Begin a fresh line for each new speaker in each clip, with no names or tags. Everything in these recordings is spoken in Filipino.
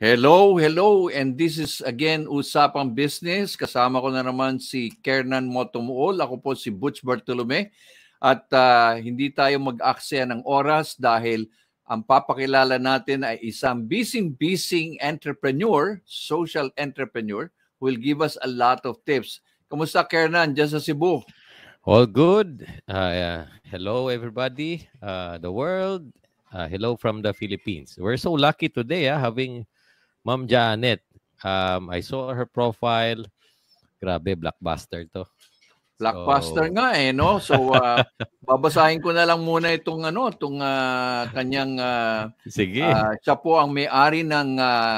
Hello, hello, and this is again Usapang Business. Kasama ko na naman si Kernan Motumuol. Ako po si Butch Bartolome. At hindi tayo mag-aksaya ng oras dahil ang papakilala natin ay isang busy entrepreneur, social entrepreneur, who will give us a lot of tips. Kamusta, Kernan, dyan sa Cebu?
All good. Hello, everybody. The world. Hello from the Philippines. We're so lucky today having Ma'am Janet. I saw her profile. Grabe, blockbuster to.
Blockbuster nga no? So, babasahin ko na lang muna itong kanyang
Sige.
Siya po ang may-ari ng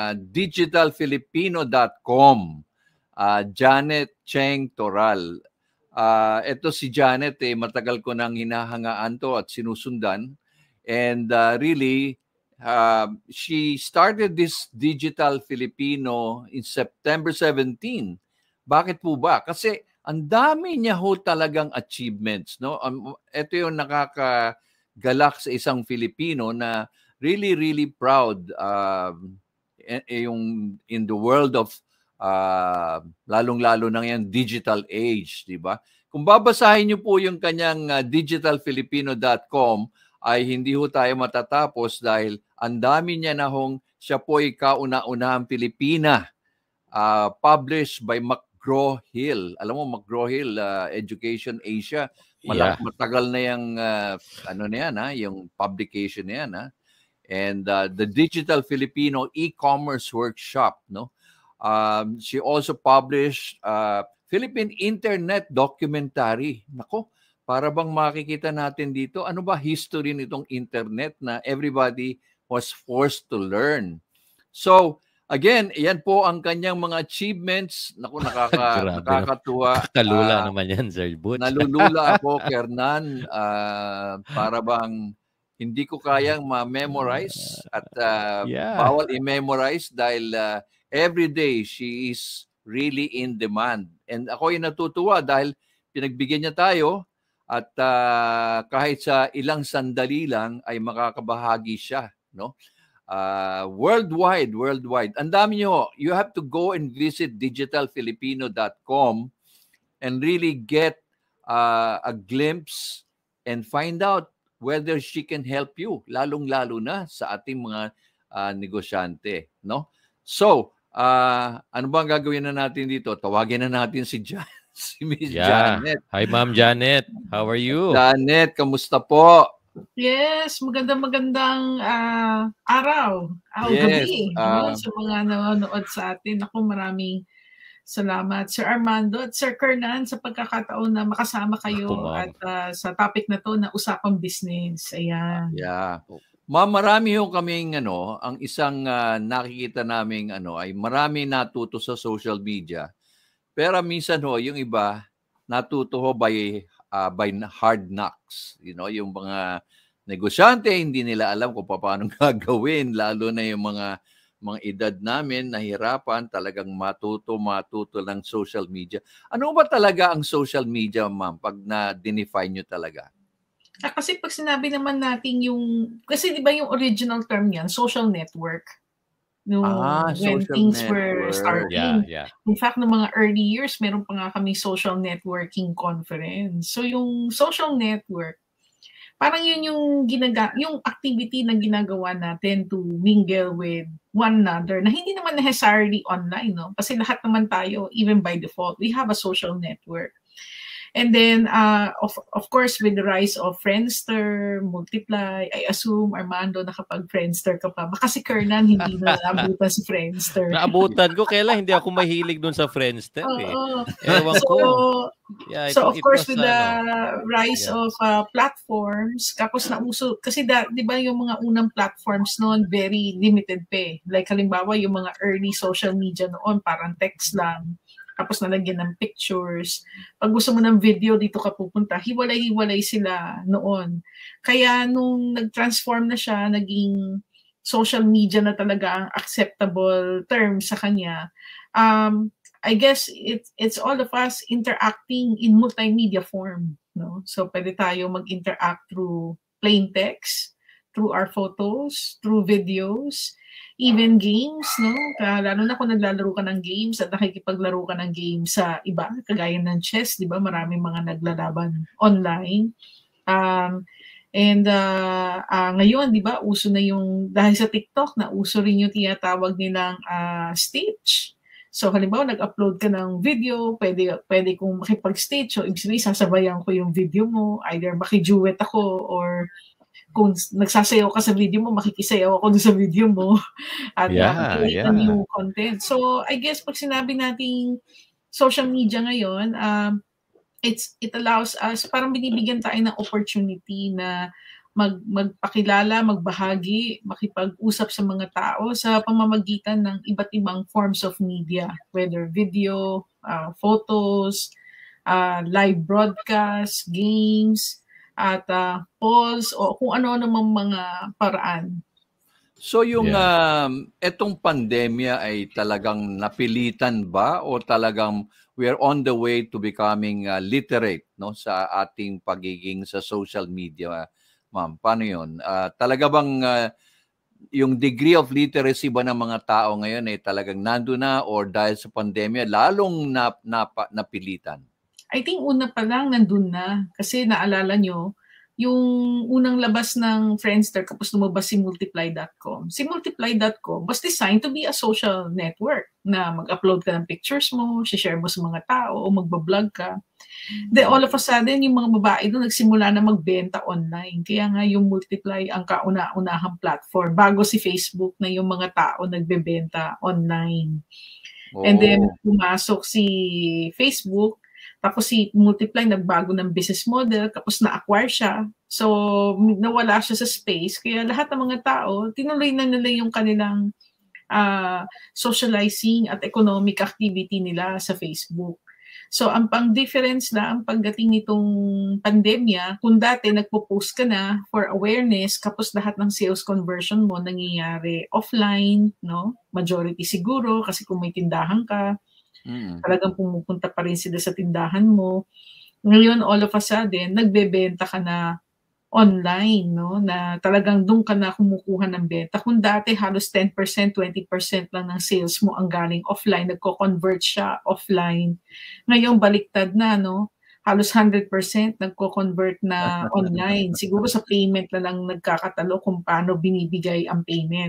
digitalfilipino.com. Janet Cheng Toral. Ito si Janet, matagal ko nang hinahangaan to at sinusundan. And really, she started this Digital Filipino in September 17. Bakit po ba? Kasi ang dami niya ho talagang achievements, no? Ito yung nakakagalak sa isang Filipino na really proud yung in the world of lalong-lalo na yan digital age, di ba? Kung babasahin niyo po yung kanyang digitalfilipino.com ay hindi ho tayo matatapos dahil ang dami niya na hong siya po ay kauna-unahang Pilipina, published by McGraw-Hill. Alam mo, McGraw-Hill, Education Asia, matagal na yung yung publication na yan. And the Digital Filipino e-commerce workshop, no? She also published Philippine Internet Documentary. Nako, para bang makikita natin dito, ano ba history nitong internet na everybody was forced to learn. So, again, yan po ang kanyang mga achievements. Naku, nakakatuwa.
Nakalula naman yan, Sir Butch.
Nalulula ako, Kernan. Para bang hindi ko kayang ma-memorize at bawal i-memorize dahil every day she is really in demand. And ako ay natutuwa dahil pinagbigyan niya tayo at kahit sa ilang sandali lang ay makakabahagi siya, no? Worldwide. Ang dami niyo. You have to go and visit digitalfilipino.com and really get a glimpse and find out whether she can help you, lalong-lalo na sa ating mga negosyante, no? So, ano bang gagawin na natin dito? Tawagin na natin si Miss Janet.
Hi, Ma'am Janet. How are you?
Janet, kamusta po?
Yes, magandang araw. Gabi. Sa mga nanonood sa atin. Ako, maraming salamat, Sir Armando at Sir Kernan, sa pagkakataon na makasama kayo at sa topic na to na Usapang Business. Ayan.
Yeah. Ma'am, marami ho kaming ang isang nakikita naming ay marami natuto sa social media. Pero minsan ho, yung iba natuto ho by hard knocks. You know, yung mga negosyante hindi nila alam kung paano gagawin, lalo na yung mga edad namin nahirapan talagang matuto ng social media. Ano ba talaga ang social media, ma'am, pag na-define nyo talaga?
Kasi pag sinabi naman natin kasi di ba yung original term yan, social network. When things were starting.
Yeah.
In fact, noong mga early years, meron pa nga kami social networking conference. So yung social network, parang yun yung activity na ginagawa natin to mingle with one another na hindi naman necessarily online, no? Kasi lahat naman tayo, even by default, we have a social network. And then, of course, with the rise of Friendster, Multiply, I assume, Armando, nakapag-Friendster ka pa. Baka si Kernan, hindi na naabutan si Friendster.
Naabutan ko, kailan hindi ako mahilig dun sa Friendster. Ewan ko.
Yeah, so, of course, with the rise of platforms, kapos na uso, kasi di ba yung mga unang platforms noon, very limited pa. Like, halimbawa, yung mga early social media noon, parang text lang. Tapos nalagyan ng pictures. Pag gusto mo ng video, dito ka pupunta. Hiwalay-hiwalay sila noon. Kaya nung nag-transform na siya, naging social media na talaga ang acceptable term sa kanya. I guess it's all of us interacting in multimedia form. No? So pwede tayo mag-interact through plain text, through our photos, through videos, even games, no? Lalo na kung naglalaro ka ng games at nakikipaglaro ka ng games sa iba, kagaya ng chess, di ba? Maraming mga naglalaban online. Ngayon, di ba, uso na yung, dahil sa TikTok, na uso rin yung tinatawag nilang stage. So, halimbawa, nag-upload ka ng video, pwede kong makipag-stage. So, ibig sabihin, sasabayan ko yung video mo. Either makiduet ako or kung nagsasayaw ka sa video mo, makikisayaw ako sa video mo. At yung content. So, I guess, pag sinabi nating social media ngayon, it allows us, parang binibigyan tayo ng opportunity na magpakilala, magbahagi, makipag-usap sa mga tao sa pamamagitan ng iba't ibang forms of media, whether video, photos, live broadcast, games, at polls, o kung ano namang mga paraan.
So yung etong pandemya ay talagang napilitan ba o talagang we are on the way to becoming literate, no, sa ating pagiging sa social media? Ma'am, paano yun? Talaga bang yung degree of literacy ba ng mga tao ngayon ay talagang nandun na or dahil sa pandemya lalong napilitan?
I think una pa lang nandun na. Kasi naalala nyo, yung unang labas ng Friendster kapos lumabas si Multiply.com. Si Multiply.com was designed to be a social network na mag-upload ka ng pictures mo, share mo sa mga tao, o magbablog ka. Then all of a sudden, yung mga babae doon nagsimula na magbenta online. Kaya nga yung Multiply ang kauna-unahang platform bago si Facebook na yung mga tao nagbebenta online. And then pumasok si Facebook, tapos si Multiply nagbago ng business model, tapos na-acquire siya. So nawala siya sa space. Kaya lahat ng mga tao, tinuloy na nila yung kanilang socializing at economic activity nila sa Facebook. So, ang pang-difference na ang pagdating nitong pandemya, kung dati nagpo-post ka na for awareness, kapos lahat ng sales conversion mo nangyayari offline, no? Majority siguro, kasi kung may tindahan ka, talagang pumupunta pa rin sila sa tindahan mo. Ngayon, all of a sudden, nagbebenta ka na online, no? Na talagang doon ka na kumukuha ng benta. Kung dati halos 10%, 20% lang ng sales mo ang galing offline, nagko-convert siya offline. Ngayon baliktad na, no? Halos 100% nagko-convert na online. Siguro sa payment na lang nagkakatalo kung paano binibigay ang payment.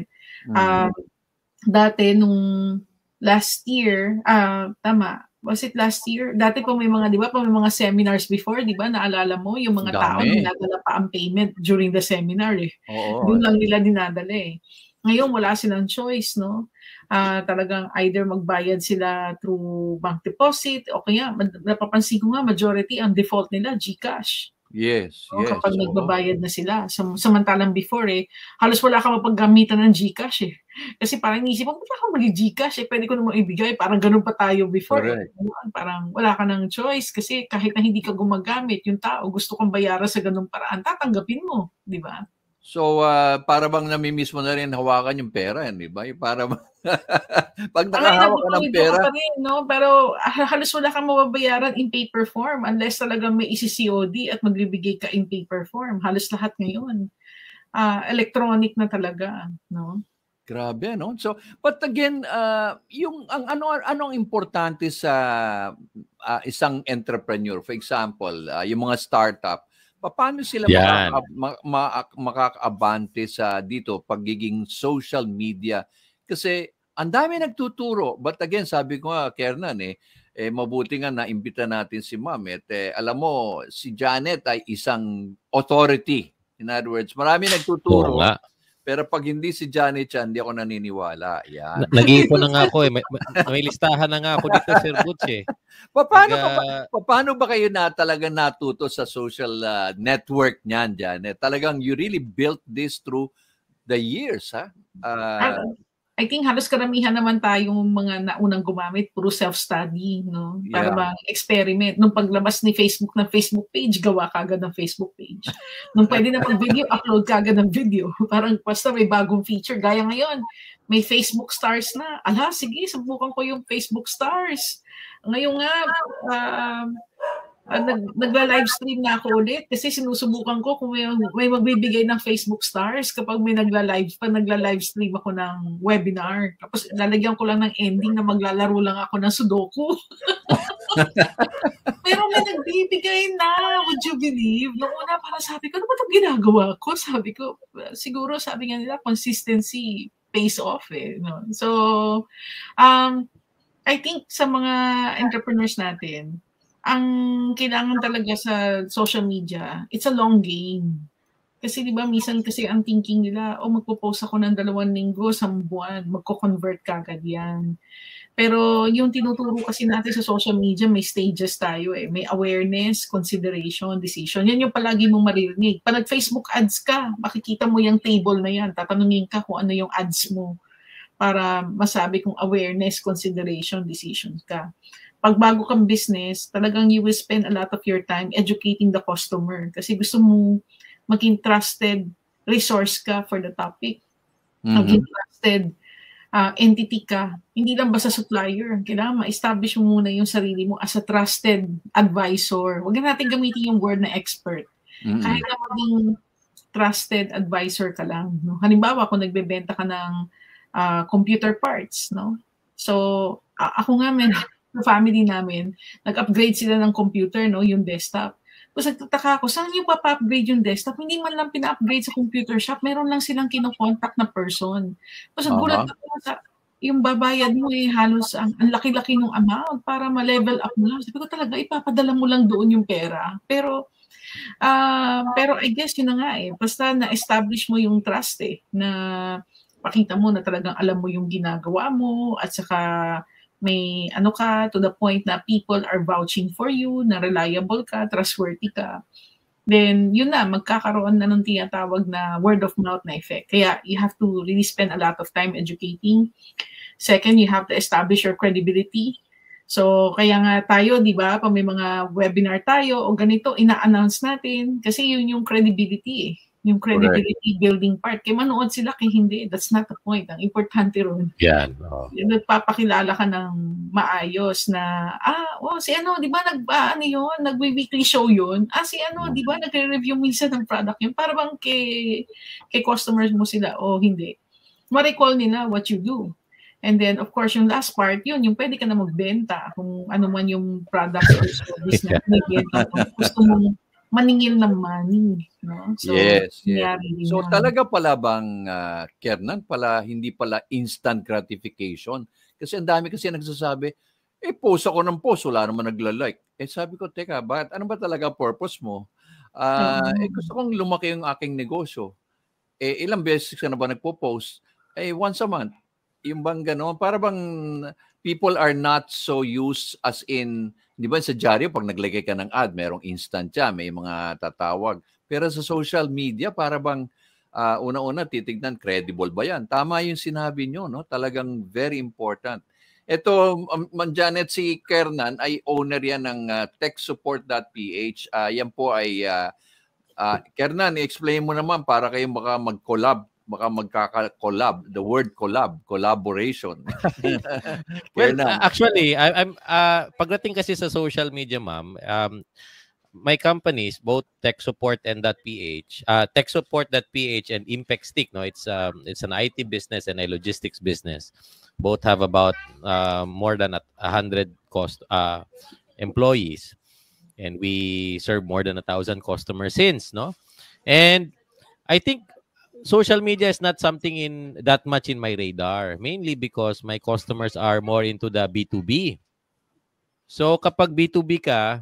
Dati nung last year, was it last year? Dati pa may mga, di ba, pa may mga seminars before, di ba? Naalala mo, yung mga tao dinadala pa ang payment during the seminar eh. Doon lang nila dinadala eh. Ngayon, wala silang choice, no? Talagang either magbayad sila through bank deposit o kaya, napapansin ko nga, majority ang default nila, GCash.
Yes,
yes. Kapag nagbabayad na sila. Samantalang before halos wala kang mapaggamitan ng GCash eh. Kasi parang inisip mo, wala kang mag-GCash pwede ko namang ibigay. Parang ganun pa tayo before Parang wala ka ng choice kasi kahit na hindi ka gumagamit, yung tao gusto kang bayaran sa ganung paraan, tatanggapin mo, di ba?
So, para bang namimiss mo na rin hawakan yung pera, di ba? Para pag nakahawak ka ng pera.
Pa rin, no? Pero halos wala kang mababayaran in paper form unless talagang may isi-COD at magbibigay ka in paper form. Halos lahat ngayon. Electronic na talaga, no?
Grabe, no? So, but again, yung anong importante sa isang entrepreneur? For example, yung mga startup, paano sila makakaabante sa dito pagiging social media? Kasi ang dami nagtuturo. But again, sabi ko nga, Kernan, mabuti nga na-imbita natin si Ma'am. Alam mo, si Janet ay isang authority. In other words, marami nagtuturo. Pero pag hindi si Janet siya, hindi ako naniniwala. Yan.
Nag-iipon na nga ako may listahan na nga ako dito, Sir Butch
Paano ba kayo talagang natuto sa social network niyan, Janet? Talagang you really built this through the years, ha?
I think halos karamihan naman tayong mga naunang gumamit, puro self-study, no? Para mag-experiment. Nung paglabas ni Facebook ng Facebook page, gawa kagad ng Facebook page. Nung pwede na mag-video, upload kagad ng video. Parang basta may bagong feature. Gaya ngayon, may Facebook stars na. Sige, subukan ko yung Facebook stars. Ngayon nga, nagla-live stream na ako ulit kasi sinusubukan ko kung may magbibigay ng Facebook stars kapag may nagla-live stream ako ng webinar. Tapos lalagyan ko lang ng ending na maglalaro lang ako ng Sudoku. Pero may nagbibigay na, would you believe? Noong una para sabi ko, ano ba itong ginagawa ko? Sabi ko, siguro sabi nga nila, consistency pays off eh. No? So, I think sa mga entrepreneurs natin, ang kailangan talaga sa social media, it's a long game. Kasi di ba minsan kasi ang thinking nila, magpo-post ako ng 2 linggo, 1 buwan, magko-convert kagad yan. Pero yung tinuturo kasi natin sa social media, may stages tayo eh. May awareness, consideration, decision. Yan yung palagi mong maririnig. Pag nag-Facebook ads ka, makikita mo yung table na yan. Tatanungin ka kung ano yung ads mo para masabi kung awareness, consideration, decision ka. Pag bago kang business, talagang you will spend a lot of your time educating the customer kasi gusto mo maging trusted resource ka for the topic. Maging trusted entity ka. Hindi lang basta supplier. Kailangan ma-establish mo muna yung sarili mo as a trusted advisor. Huwag na natin gamitin yung word na expert. Kahit na maging trusted advisor ka lang. No? Halimbawa, kung nagbebenta ka ng computer parts, no? So, ako nga, family namin, nag-upgrade sila ng computer, no, yung desktop. Tapos nagtataka ako, saan yung pa-upgrade yung desktop? Hindi man lang pina-upgrade sa computer shop, meron lang silang kino-contact na person. Tapos nagulat ako sa yung babayad mo halos ang laki-laki ng amount para ma-level up mo lang. Sabi ko talaga, ipapadala mo lang doon yung pera. Pero I guess yun na nga basta na-establish mo yung trust na pakita mo na talagang alam mo yung ginagawa mo at saka may ka to the point na people are vouching for you, na reliable ka, trustworthy ka, then yun na, magkakaroon na ng tinatawag na word of mouth na effect. Kaya you have to really spend a lot of time educating. Second, you have to establish your credibility. So, kaya nga tayo, di ba, pag may mga webinar tayo o ganito, ina-announce natin kasi yun yung credibility yung credibility building part. Kaya manood sila kay hindi. That's not the point. Ang importante ron.
Yan.
Nagpapakilala ka ng maayos na, si ano, di ba, nag-weekly show yun? Si ano, di ba, nagre-review minsan ng product yun? Para bang kay customers mo sila o hindi. Ma-recall nila what you do. And then, of course, yung last part, yung pwede ka na magbenta kung ano man yung product or service na binibenta. Kung gusto mong maningil ng money. No? So,
yes. So talaga pala bang, Kernan, hindi pala instant gratification? Kasi ang dami kasi nagsasabi, post ako ng post, wala naman nagla-like. Sabi ko, teka, ano ba talaga purpose mo? Gusto kong lumaki yung aking negosyo. Ilang beses ka na ba nagpo-post? Once a month. Yung bang gano'n? Para bang people are not so used as in, di ba sa dyaryo, pag naglagay ka ng ad, merong instant siya, may mga tatawag. Pero sa social media, para bang una-una titignan, credible ba yan? Tama yung sinabi nyo, no? Talagang very important. Ito, Ma'am Janet, si Kernan ay owner yan ng techsupport.ph. Yan po ay, Kernan, i-explain mo naman para kayo baka mag-collab. Baka magkaka-collab, the word collaboration.
Well, actually, I'm pagdating kasi sa social media, ma'am, my companies, both Tech Support and .ph, Tech Support.ph and Impact Stick, no, it's an IT business and a logistics business. Both have about more than 100 employees, and we serve more than 1,000 customers since, no, and I think social media is not something that much in my radar, mainly because my customers are more into the B2B. So kapag B2B ka,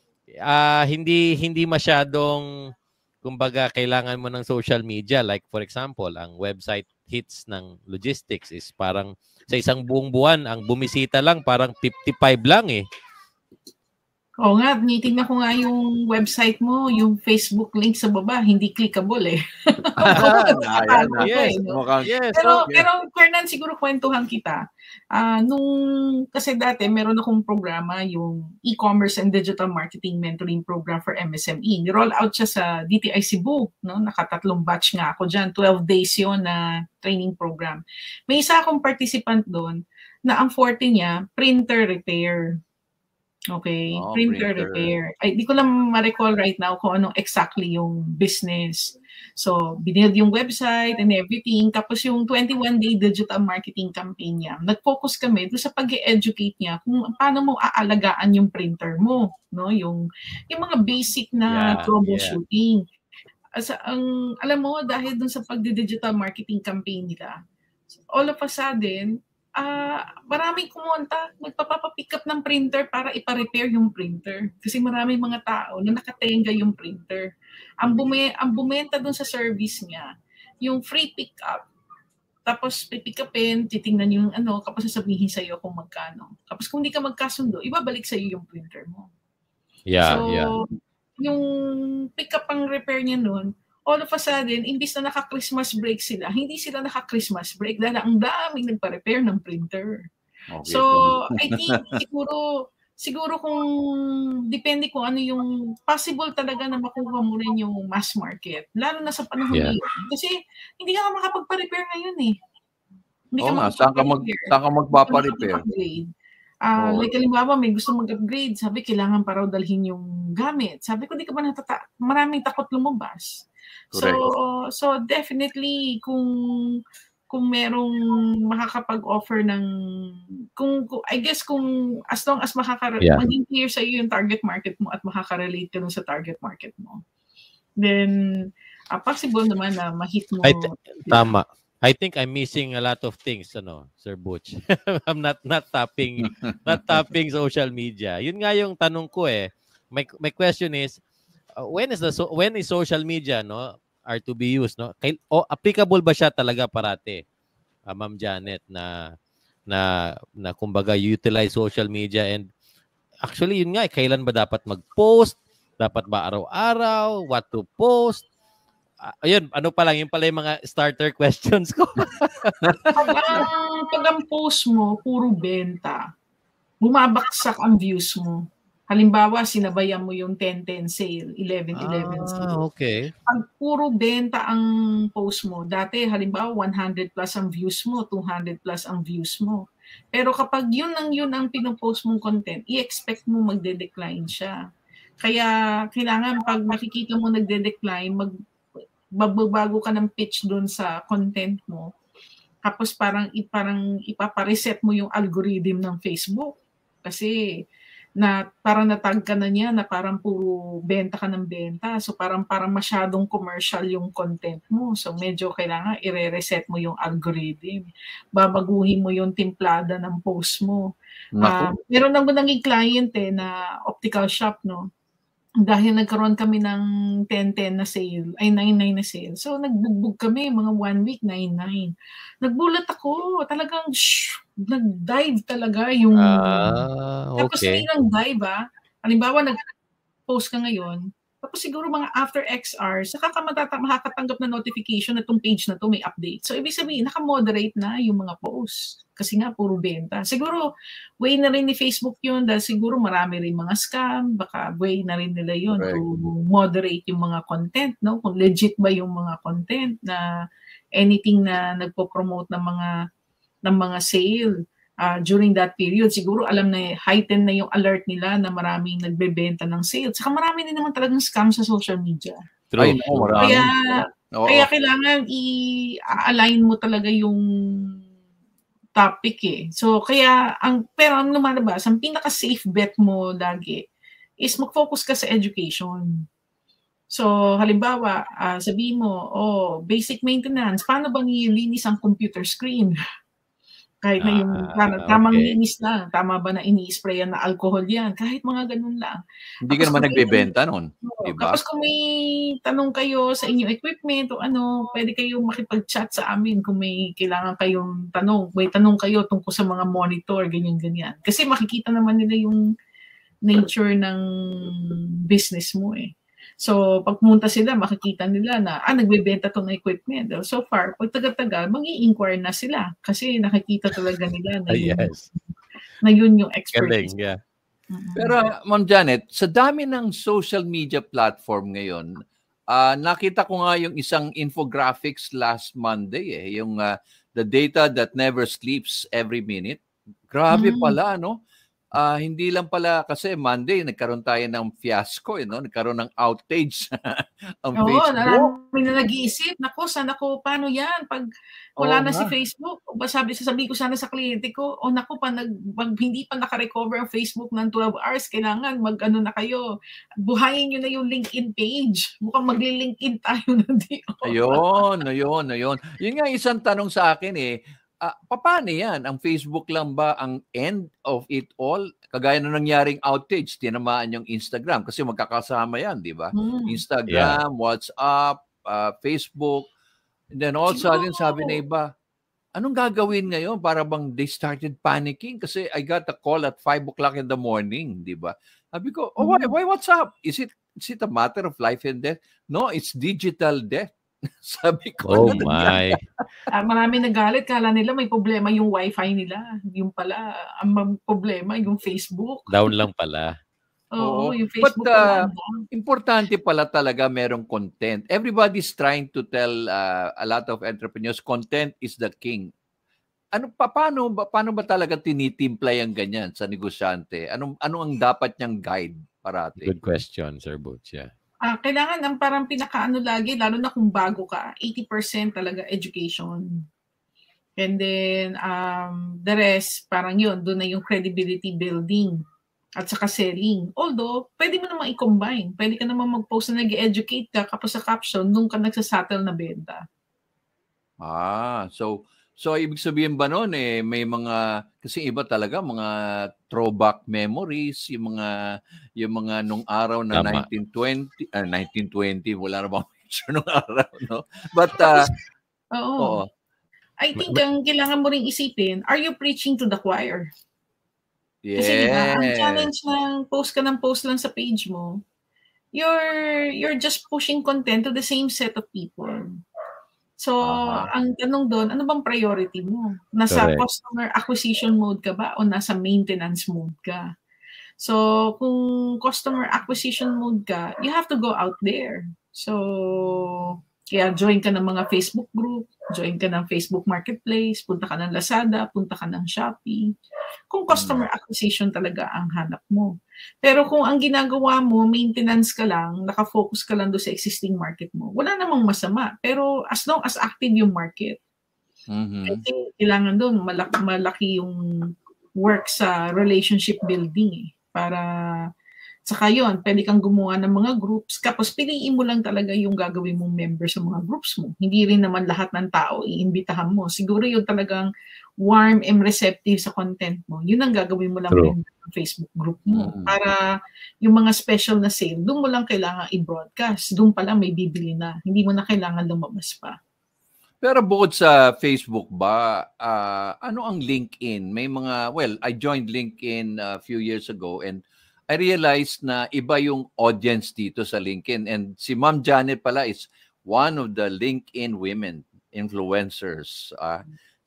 hindi masyadong, kumbaga, kailangan mo ng social media. Like for example, ang website hits ng logistics is parang sa isang buong buwan, ang bumisita lang parang 55 lang eh.
Oo nga, tinitingnan ko nga yung website mo, yung Facebook link sa baba, hindi clickable eh.
Yes.
Pero Kernan, siguro kwentuhan kita. Kasi dati meron akong programa, yung e-commerce and digital marketing mentoring program for MSME. Ni-roll out siya sa DTI Cebu, no? Nakatatlong batch nga ako dyan. 12 days yon na training program. May isa akong participant doon na ang forte niya, printer repair. Okay,
Oh,
printer repair. Ay, di ko lang ma-recall right now kung anong exactly yung business. So, binild yung website and everything. Tapos yung 21-day digital marketing campaign niya, nag-focus kami doon sa pag-educate niya kung paano mo aalagaan yung printer mo. No? Yung mga basic na troubleshooting. Alam mo, dahil doon sa pag-digital marketing campaign nila, all of a sudden, maraming kumonta, nagpapapick up ng printer para ipa-repair yung printer. Kasi maraming mga tao na nakatenga yung printer. Ang bumenta dun sa service niya, yung free pick up. Tapos pipick upin, titingnan yung tapos sasabihin sa'yo kung magkano. Tapos kung hindi ka magkasundo, ibabalik sa'yo yung printer mo. Yung pick up ang repair niya nun, all of a sudden, imbis na naka-Christmas break sila, hindi sila naka-Christmas break dahil ang daming nagpa-repair ng printer. Okay. So, I think siguro kung depende kung ano yung possible talaga na makuha mo rin yung mass market, lalo na sa panahon ngayon. Kasi hindi ka makapagpa-repair ngayon eh. Hindi ka
saan ka magpapa-repair?
Like halimbawa, may gusto mag-upgrade, sabi kailangan pa raw dalhin yung gamit. Sabi ko, di ka ba maraming takot lumabas. So definitely kung merong makakapag-offer ng I guess kung as long as maging clear sa iyo yung target market mo at makaka-relate ka sa target market mo, then possible naman na ma-hit mo.
Tama. I think I'm missing a lot of things, Sir Butch. I'm not tapping social media. Yun nga yung tanong ko eh. My question is, when is social media are to be used, applicable ba siya talaga parate, Ma'am Janet, na kumbaga utilize social media, and actually yun nga, kailan ba dapat mag-post, dapat ba araw-araw, what to post? Ayun, yun pala yung mga starter questions ko.
Pag ang post mo puro benta, bumabaksak ang views mo. Halimbawa, sinabayan mo yung 10-10 sale, 11-11 sale.
Okay.
Pag puro benta ang post mo, dati halimbawa 100 plus ang views mo, 200 plus ang views mo. Pero kapag yun ang pinopost mong content, i-expect mo magde-decline siya. Kaya kailangan pag nakikita mo nagde-decline, magbabago ka ng pitch doon sa content mo. Tapos parang ipapareset mo yung algorithm ng Facebook. Kasi parang natag ka na niya na parang puro benta ka ng benta. So parang masyadong commercial yung content mo. So medyo kailangan i-reset mo yung algorithm. Babaguhin mo yung timplada ng post mo. Meron nang naging client na optical shop, dahil nagkaroon kami ng 10-10 na sale, ay 9-9 na sale. So nagbugbog kami, mga 1 week, 9-9. Nagbulat ako, talagang nag-dive talaga yung... Tapos hindi lang dive halimbawa nag-post ka ngayon, tapos siguro mga after X hours, saka ka makakatanggap na notification na itong page na to may update. So ibig sabihin, naka-moderate na yung mga posts. Kasi nga, puro benta. Siguro, way na rin ni Facebook yun dahil siguro marami rin mga scam. Baka way na rin nila yun to moderate yung mga content. Kung legit ba yung mga content na anything na nagpo-promote ng mga sale. During that period, siguro alam na heighten na yung alert nila na maraming nagbebenta ng sale. Saka marami din naman talagang scam sa social media.
True.
Kaya kailangan i-align mo talaga yung topic eh. So kaya pero ang lumalabas, ang pinaka-safe bet mo lagi is mag-focus ka sa education. So halimbawa, sabihin mo, basic maintenance, paano ba nililinis ang computer screen? Kahit na yung tamang linis lang, tama ba na ini-sprayan na alcohol yan, kahit mga ganun lang.
Hindi ka naman nagbebenta nun, diba?
Tapos kung may tanong kayo sa inyong equipment o pwede kayong makipag-chat sa amin kung may kailangan kayong tanong. May tanong kayo tungkol sa mga monitor, ganyan-ganyan. Kasi makikita naman nila yung nature ng business mo eh. So, pag pumunta sila, makikita nila na, nagbebenta tong equipment. So far, pag tagal-tagal, mag-i-inquire na sila. Kasi nakikita talaga nila na yun yung expertise.
Yeah.
Pero, Ma'am Janet, sa dami ng social media platform ngayon, nakita ko nga yung isang infographics last Monday, yung the data that never sleeps every minute. Grabe pala, no? hindi lang pala kasi Monday nagkaroon tayo ng fiasco, nagkaroon ng outage ang
Oo,
Facebook.
marami na nag-iisip, naku, paano yan pag wala
Oo
na si
nga.
Facebook? Sasabihin ko sana sa kliyente ko, naku, hindi pa naka-recover ang Facebook ng 12 hours, kailangan mag-ano na kayo, buhayin nyo na yung LinkedIn page. Mukhang magli-LinkedIn tayo na
Ayun. Yun nga isang tanong sa akin paano yan? Ang Facebook lang ba ang end of it all? Kagaya na nangyaring outage, tinamaan yung Instagram kasi magkakasama yan, di ba? Instagram, WhatsApp, Facebook. And then all of a sudden, sabi na iba, anong gagawin ngayon? Para bang they started panicking? Kasi I got a call at 5 o'clock in the morning, di ba? Sabi ko, why, what's up? Is it a matter of life and death? No, it's digital death. Sabi ko,
oh my.
Marami nagalit, kala nila may problema yung wifi nila. Yung pala, ang problema yung Facebook.
Down lang pala.
Oo, yung Facebook pala.
Importante pala talaga merong content. Everybody's trying to tell a lot of entrepreneurs, content is the king. Paano ba talaga tinitimpla yung ganyan sa negosyante? Ano ang dapat niyang guide parati?
Good question, Sir Butch. Yeah.
Kailangan ang parang pinakaano lagi, lalo na kung bago ka, 80% talaga education. And then, the rest, parang yun, doon na yung credibility building at saka selling. Although, pwede mo naman i-combine. Pwede ka naman mag-post na nag-educate ka, kapos sa caption, doon ka nagsasettle na benta.
So ibig sabihin ba noon may mga kasi iba talaga mga throwback memories, yung mga nung araw na 1920 wala na bang picture nung araw, no? But
oo. I think ang kailangan mo ring isipin, are you preaching to the choir?
Yes.
Kasi diba, ang challenge ng post lang sa page mo, you're just pushing content to the same set of people. So, ang tanong doon, ano bang priority mo? Nasa customer acquisition mode ka ba o nasa maintenance mode ka? So, kung customer acquisition mode ka, you have to go out there. So, kaya join ka ng mga Facebook group, join ka ng Facebook Marketplace, punta ka ng Lazada, punta ka ng Shopee. Kung customer acquisition talaga ang hanap mo. Pero kung ang ginagawa mo, maintenance ka lang, nakafocus ka lang doon sa existing market mo, wala namang masama. Pero as long as active yung market, kasi kailangan doon malaki yung work sa relationship building para saka yun, pwede kang gumawa ng mga groups, tapos piliin mo lang talaga yung gagawin mong member sa mga groups mo. Hindi rin naman lahat ng tao iimbitahan mo. Siguro yung talagang warm and receptive sa content mo, yun ang gagawin mo lang ng Facebook group mo. Para yung mga special na sale, doon mo lang kailangan i-broadcast. Doon pa lang may bibili na. Hindi mo na kailangan lumabas pa.
Pero bukod sa Facebook ba, ano ang LinkedIn? May I joined LinkedIn a few years ago and I realized na iba yung audience dito sa LinkedIn. And si Ma'am Janet pala is one of the LinkedIn women influencers. I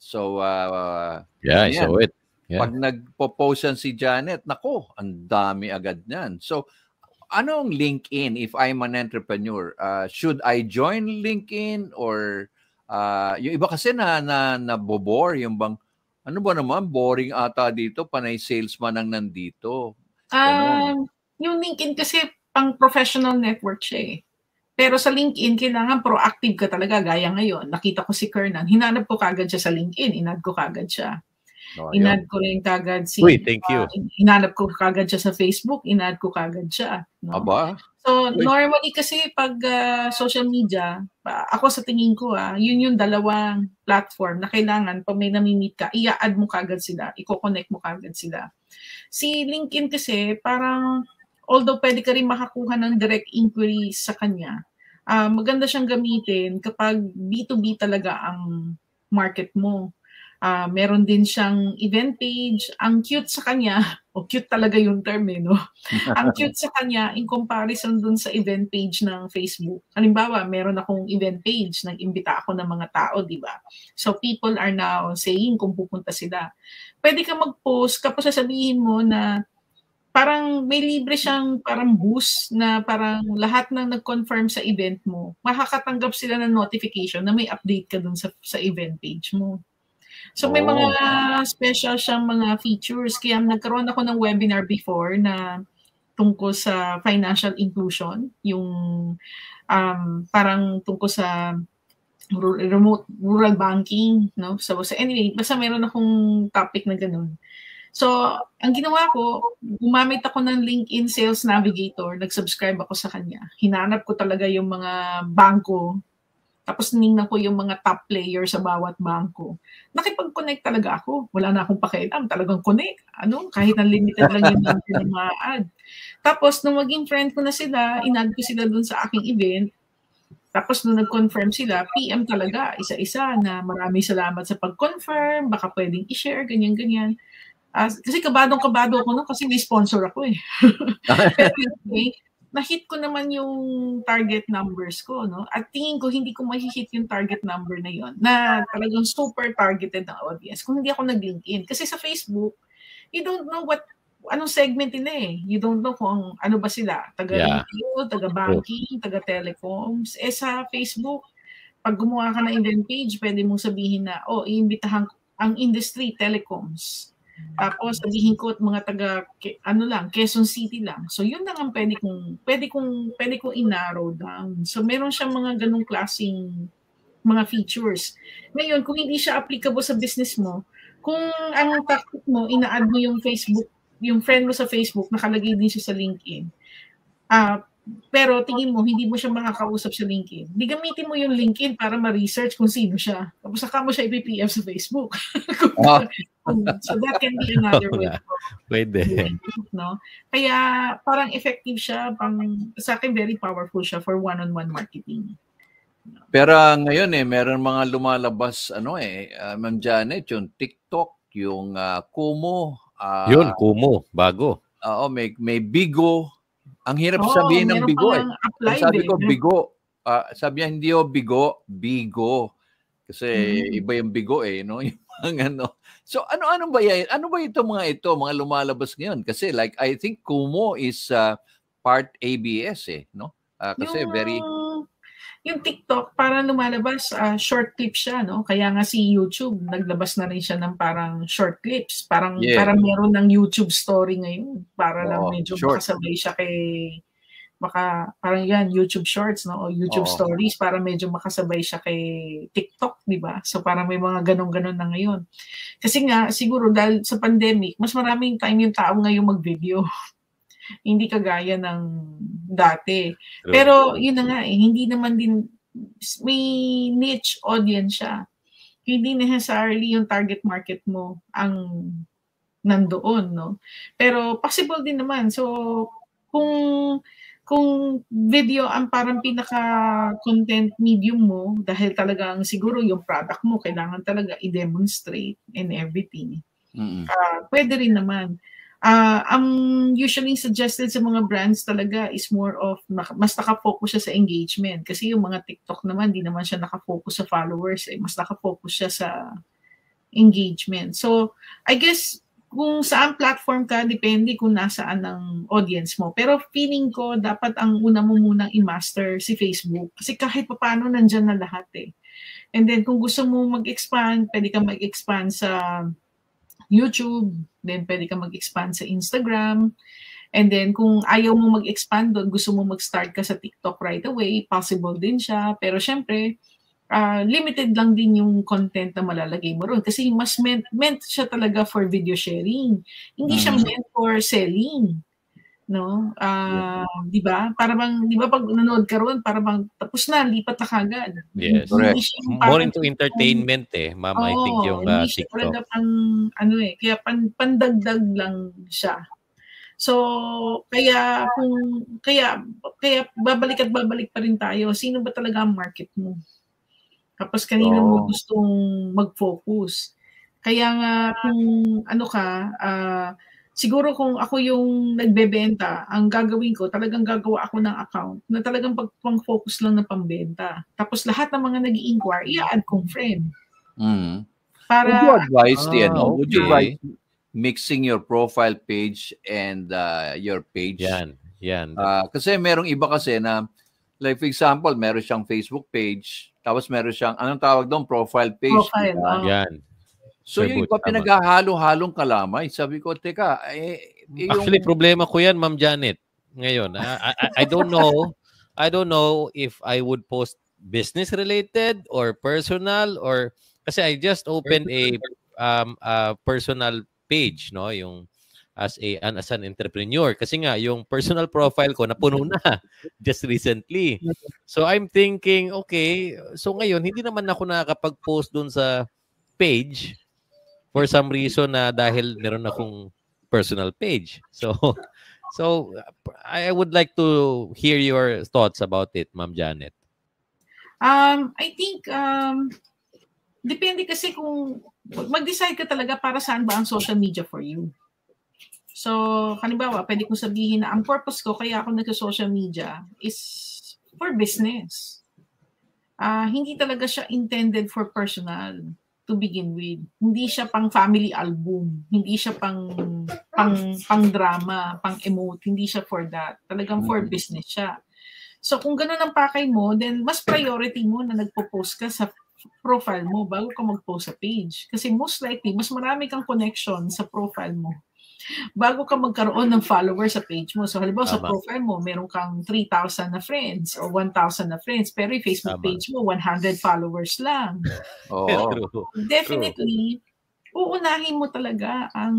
saw it. Yeah. Pag nagpo-post yan si Janet, nako, ang dami agad niyan. So, anong LinkedIn if I'm an entrepreneur? Should I join LinkedIn or yung iba kasi nabobore yung bang ano ba naman, boring ata dito, panay salesman ang nandito.
Yung LinkedIn kasi pang professional network siya eh. Pero sa LinkedIn, kailangan proactive ka talaga. Gaya ngayon, nakita ko si Kernan, hinanap ko kagad siya sa LinkedIn, inad ko kagad siya. Inad ko rin kagad
thank you.
Hinanap ko kagad siya sa Facebook, inad ko kagad siya. No?
Aba?
So, normally kasi pag social media, ako sa tingin ko, yun yung dalawang platform na kailangan pag may nami-meet ka, i-add mo kagad sila, i-connect mo kagad sila. Si LinkedIn kasi parang, although pwede ka rin makakuha ng direct inquiry sa kanya, maganda siyang gamitin kapag B2B talaga ang market mo. Meron din siyang event page. Ang cute sa kanya, cute talaga yung term no? Ang cute sa kanya in comparison dun sa event page ng Facebook. Halimbawa, meron akong event page, nag-imbita ako ng mga tao, di ba? So people are now saying kung pupunta sila. Pwede ka mag-post kapag sasabihin mo na parang may libre siyang parang boost na parang lahat ng nag-confirm sa event mo, makakatanggap sila ng notification na may update ka dun sa event page mo. So may mga special siyang mga features. Kaya nagkaroon ako ng webinar before na tungkol sa financial inclusion, yung parang tungkol sa rural banking, no? So anyway, basta meron akong topic na ganun. So, ang ginawa ko, gumamit ako ng LinkedIn Sales Navigator, nag-subscribe ako sa kanya. Hinanap ko talaga yung mga bangko, tapos ninignan ko yung mga top player sa bawat bangko. Nakipag-connect talaga ako. Wala na akong pakialam, talagang connect. Kahit unlimited lang yung number na ma-add. Tapos, nung maging friend ko na sila, in-add ko sila dun sa aking event. Tapos, nung nag-confirm sila, PM talaga, isa-isa na maraming salamat sa pag-confirm, baka pwedeng i-share, ganyan-ganyan. Kasi kabadong-kabado ako nun kasi may sponsor ako eh. Pero anyway, na-hit ko naman yung target numbers ko, no? At tingin ko, hindi ko ma-hit yung target number na yon na talagang super targeted ng audience kung hindi ako nag-LinkedIn. Kasi sa Facebook, you don't know anong segment nila eh. You don't know kung ano ba sila. Taga-retail, taga-banking, taga-telecoms. Sa Facebook, pag gumawa ka na event page, pwede mong sabihin na, iimbitahan ang industry, telecoms. Tapos sabihin ko at mga taga Quezon City lang. So yun lang ang pwede kong i-narrow down. So meron siyang mga ganung klaseng mga features. Ngayon, kung hindi siya applicable sa business mo, kung ang tactic mo, ina-add mo yung Facebook, yung friend mo sa Facebook, nakalagay din siya sa LinkedIn. Pero tingin mo, hindi mo siya makakausap sa LinkedIn. Di gamitin mo yung LinkedIn para ma-research kung sino siya. Tapos saka mo siya i-PF sa Facebook. So that can be another way.
Pwede.
No? Kaya parang effective siya. Sa akin, very powerful siya for one-on-one marketing.
Pero ngayon meron mga lumalabas, Ma'am Janet, yung TikTok, yung Kumu.
Yun, Kumu, bago.
May Bigo. Ang hirap sabihin ng Bigo eh. Sabi ko Bigo. Sabi niya hindi Bigo. Kasi iba yung Bigo eh, no? Yung So ano ba yan? Ano ba mga lumalabas ngayon? Kasi like I think Kumu is part ABS eh, no? Kasi
yung TikTok, parang lumalabas, short clip siya, no? Kaya nga si YouTube, naglabas na rin siya ng parang short clips. Parang meron ng YouTube story ngayon. Para lang medyo makasabay siya parang yan, YouTube Shorts, no? O YouTube Stories, para medyo makasabay siya kay TikTok, di ba? So parang may mga ganon-ganon na ngayon. Kasi nga, siguro dahil sa pandemic, mas maraming time yung tao ngayon mag-video. Hindi kagaya ng dati. Pero yun na nga hindi naman din, may niche audience siya. Hindi necessarily yung target market mo ang nandoon, no? Pero possible din naman. So, kung video ang parang pinaka-content medium mo, dahil talagang siguro yung product mo, kailangan talaga i-demonstrate and everything. Pwede rin naman. Ang usually suggested sa mga brands talaga is more of mas nakafocus siya sa engagement. Kasi yung mga TikTok naman, di naman siya nakafocus sa followers. Mas nakafocus siya sa engagement. So, I guess, kung saan platform ka, depende kung nasaan ang audience mo. Pero feeling ko, dapat ang una mo munang i-master si Facebook. Kasi kahit paano, nandyan na lahat eh. And then, kung gusto mo mag-expand, pwede ka mag-expand sa YouTube, then pwede ka mag-expand sa Instagram, and then kung ayaw mo mag-expand doon, gusto mo mag-start ka sa TikTok right away, possible din siya, pero syempre, limited lang din yung content na malalagay mo ron, kasi mas meant siya talaga for video sharing, hindi siya meant for selling, no? Di ba? Para bang, di ba pag nanood ka ron, para bang tapos na, lipat na kagad.
Yes. More into entertainment Ma'am, I think yung
hindi siya
TikTok.
talaga kaya pandagdag lang siya. So, kaya babalik pa rin tayo. Sino ba talaga ang market mo? Tapos kanina mo gustong mag-focus. Kaya nga kung siguro kung ako yung nagbebenta, ang gagawin ko, talagang gagawa ako ng account na talagang pang-focus lang na pambenta. Tapos lahat ng mga nag-i-inquire, i-add kong friend.
Would you advise, would you advise mixing your profile page and your page?
Yan.
Kasi merong iba kasi na, like for example, meron siyang Facebook page, tapos meron siyang, anong tawag doon? Profile page.
Profile,
Yan.
So yung iba pinaghahalo-halong kalamay. Sabi ko, teka,
Actually, problema ko yan, Ma'am Janet. Ngayon, I don't know. I don't know if I would post business-related or personal or kasi I just opened a personal page, no, yung as an entrepreneur kasi nga yung personal profile ko napuno na just recently. So I'm thinking, okay, so ngayon hindi naman ako nakakapag-post doon sa page for some reason na dahil meron akong personal page. So I would like to hear your thoughts about it, Ma'am Janet.
I think depende kasi kung mag-decide ka talaga para saan ba ang social media for you. So, halimbawa, pwede kong sabihin na ang purpose ko kaya ako nag-social media is for business. Hindi talaga siya intended for personal to begin with. Hindi siya pang family album. Hindi siya pang drama, pang emote. Hindi siya for that. Talagang for business siya. So, kung ganun ang pakay mo, then mas priority mo na nagpo-post ka sa profile mo bago ka mag-post sa page. Kasi most likely, mas marami kang connection sa profile mo bago ka magkaroon ng followers sa page mo. So, halimbawa sa profile mo, meron kang 3,000 na friends o 1,000 na friends, pero yung Facebook page mo, 100 followers lang. Definitely, uunahin mo talaga ang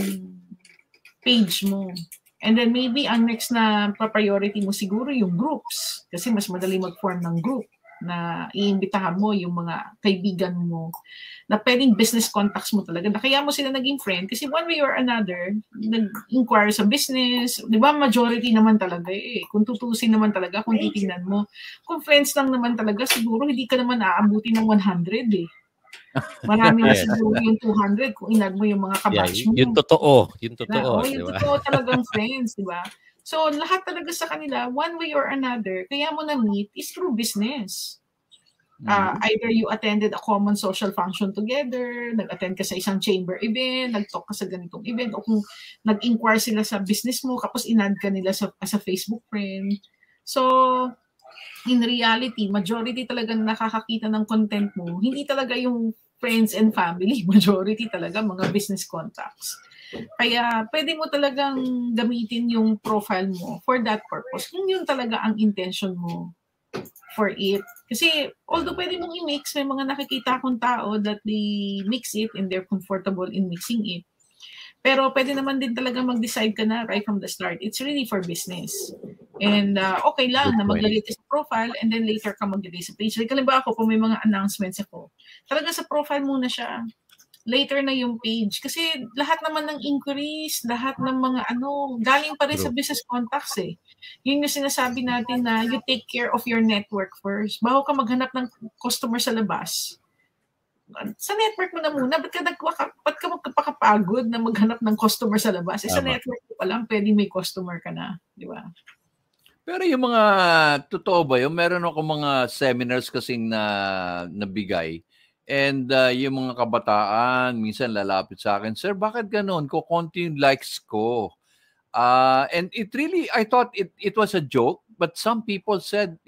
page mo. And then maybe ang next na priority mo siguro yung groups. Kasi mas madali mag-form ng group na iimbitahan mo yung mga kaibigan mo na pwedeng business contacts mo talaga. Na kaya mo sila naging friend kasi one way or another, nag-inquire sa business. Di ba, majority naman talaga eh. Kung tutusin naman talaga, kung titingnan mo. Kung friends lang naman talaga, siguro hindi ka naman aabuti ng 100 eh. Marami na siguro yung 200 kung inad mo yung mga kabatch mo.
Yung totoo. Yung totoo.
Yung totoo talagang friends, di ba? So, lahat talaga sa kanila, one way or another, kaya mo na-meet is through business. Either you attended a common social function together, nag-attend ka sa isang chamber event, nag-talk ka sa ganitong event, o kung nag-inquire sila sa business mo, tapos in-add ka nila sa Facebook friend. So, in reality, majority talaga nakakakita ng content mo, hindi talaga yung friends and family, majority talaga mga business contacts. Kaya pwede mo talagang gamitin yung profile mo for that purpose. Kung yun talaga ang intention mo for it. Kasi although pwede mong i-mix, may mga nakikita akong tao that they mix it and they're comfortable in mixing it. Pero pwede naman din talaga mag-decide ka na right from the start. It's really for business. And okay lang na maglagay ka sa profile and then later ka maglagay sa page. Like, halimbawa ako, kung may mga announcements ako, talaga sa profile muna siya. Later na yung page. Kasi lahat naman ng inquiries, lahat ng mga galing pa rin sa business contacts eh. Yun yung sinasabi natin na you take care of your network first. Bago ka maghanap ng customer sa labas, sa network mo na muna. Ba't ka magpapakapagod na maghanap ng customer sa labas? Sa network mo pa lang, pwedeng may customer ka na. Di ba?
Pero yung mga, totoo ba yung meron ako mga seminars kasing nabigay. And yung mga kabataan, minsan lalapit sa akin, Sir, bakit ganun? Kukunti yung likes ko. And it really, I thought it was a joke, but some people said,